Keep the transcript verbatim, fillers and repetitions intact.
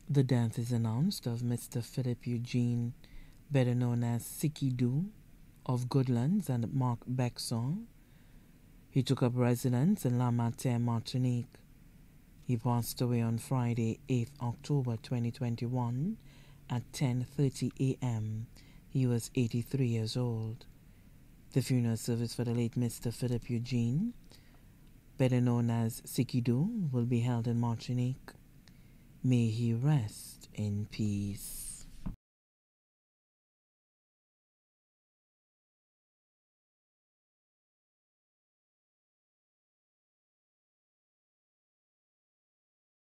The death is announced of Mister Phillip Eugene, better known as Sikidou, of Goodlands and Mark Bexon. He took up residence in La Matin, Martinique. He passed away on Friday, eighth October twenty twenty-one at ten thirty a m He was eighty-three years old. The funeral service for the late Mister Phillip Eugene, better known as Sikidou, will be held in Martinique. May he rest in peace.